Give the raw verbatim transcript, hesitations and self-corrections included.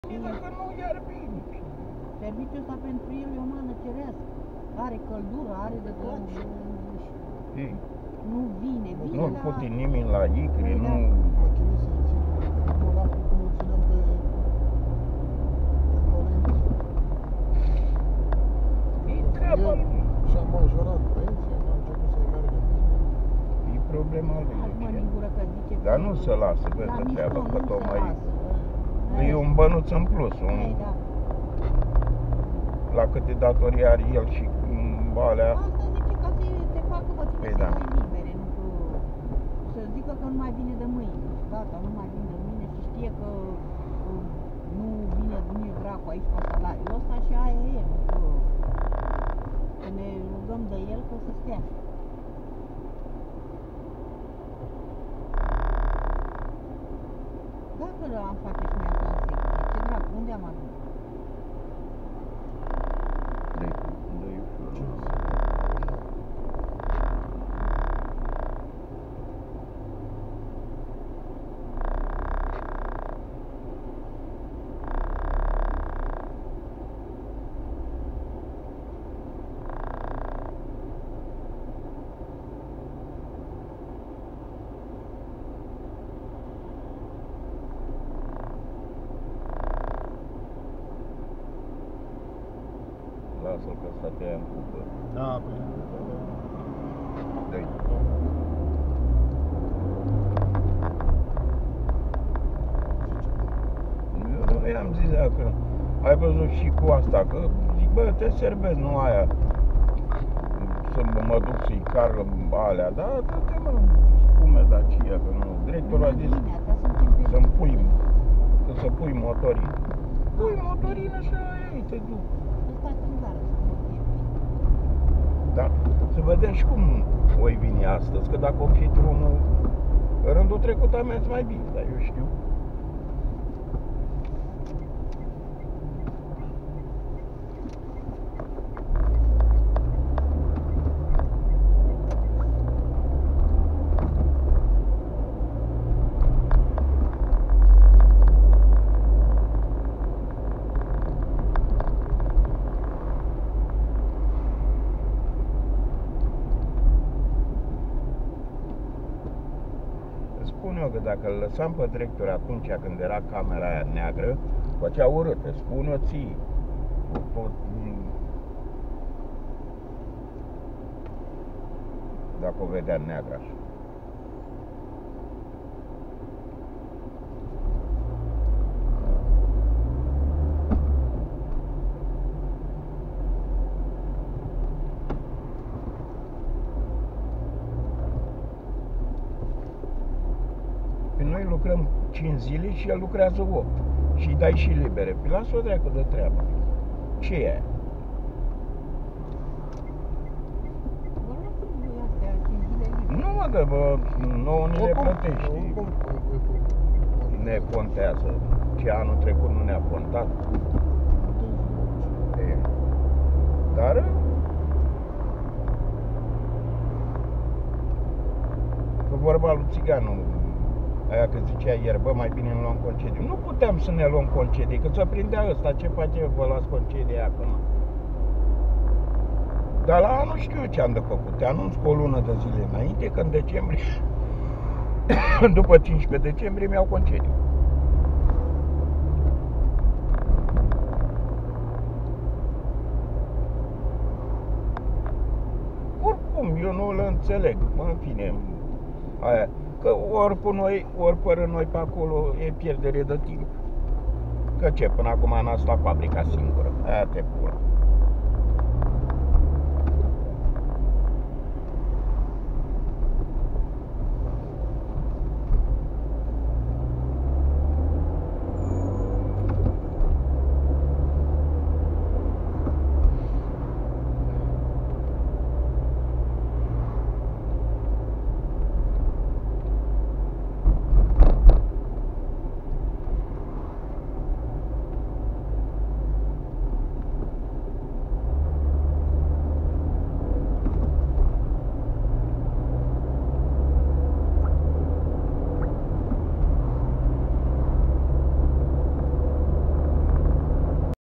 Dacă nu, iar bine. Serviciul ăsta pentru el e o mană cerească. Are căldură, are de tot. Ei, Nu vine, vine nu-l la... pute nimeni la icre, Da. nu... Mă chinui să-l țin ritmul ăla cum îl țineam pe... pe Florentin. E treaba El lui. și-a majorat pensia, a început să-i meargă bine. E problema lui. Azi mă deci. lingură că zice Dar că- nu se lasă, La vezi, mișto treaba, că nu se tocmai lasă, bă. e un bănuț în plus, un, Ei, da. la câte datorii are el și mm, alea. Asta zice ca să te facă pe tine Păi să da. ai libere, nu că... Să zică că nu mai vine de mâine. Gata, nu mai vine de mâine și știe că uh, nu vine nici dracu aici pe salariul ăsta și aia e, nu că... Că ne rugăm de el că să stea. Dacă am face și mie asta în secție, ce dracu, unde am ajuns? Dă-i, dă-i Ce ușor. Lasă-l că s-a tăiat în cupă. Da, păi... Dă-i. Eu nu i-am zis dacă ai văzut și cu asta, că zic, bă, te servesc, nu aia. Să mă, mă duc să-i car alea, da, dă-te mă, spume de aceea, că nu. Directorul a zis Dimineața suntem pe... să-mi pui, că să pui motorii. Pui motorină și aia, te duc. Să stați în gară, să nu fie plin. Da, să vedem și cum oi vine astăzi, că dacă o fi drumul, rândul trecut a mers mai bine, dar eu știu. Spun eu că dacă îl lăsam pe director atunci când era camera aia neagră, făcea urâtă, spun eu ție. Tot, dacă o vedea neagră așa. Noi lucrăm cinci zile și el lucrează opt. Și îi dai și libere. Păi lasă-o dracu de treabă. Ce e aia? Vă luați voi astea cinci zile libere. Nu mă, că bă, nouă ni le Oricum, plătești. oricum, Ne contează. Ce anul trecut nu ne-a contat. E. Dar că vorba lui Țiganul, aia că zicea ieri, bă, mai bine ne luăm concediu. Nu puteam să ne luăm concedii, că ți-o prindea ăsta, ce face, vă luați concedii acum. Dar la anul știu eu ce am de făcut. Te anunț cu o lună de zile înainte, că în decembrie, după cincisprezece decembrie, mi-au concediu. Oricum, eu nu îl înțeleg, mă, în fine, aia. Că ori pe noi, ori fără noi pe acolo e pierdere de timp. Că ce, până acum n-a stat fabrica singură. Aia te pula.